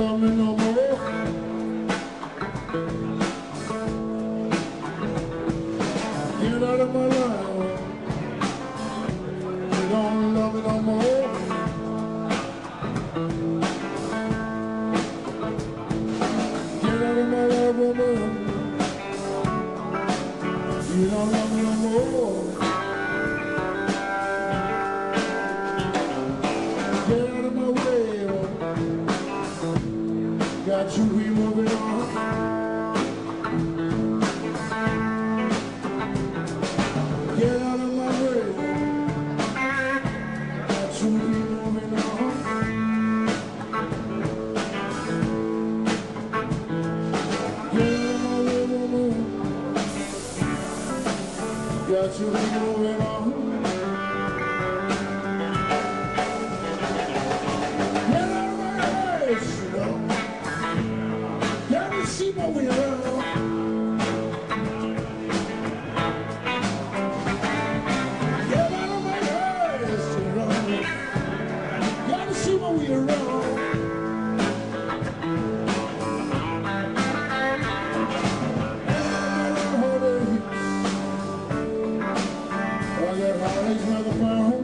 love me no more. Get out of my life. You don't love me no more. Get out of my life, woman. You don't love me no more. Get out of my way. Got you be moving on. Get out of my way. Got you be moving on. Get out of my way, woman. Got you be moving on. Get out of my face, you know. Gotta see what we are. Get out of my face, you know. Gotta see what we are. I got heartaches by the pound.